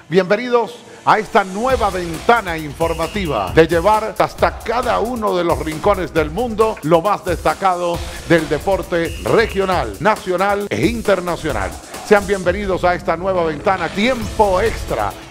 Bienvenidos a esta nueva ventana informativa de llevar hasta cada uno de los rincones del mundo lo más destacado del deporte regional, nacional e internacional. Sean bienvenidos a esta nueva ventana, tiempo extra,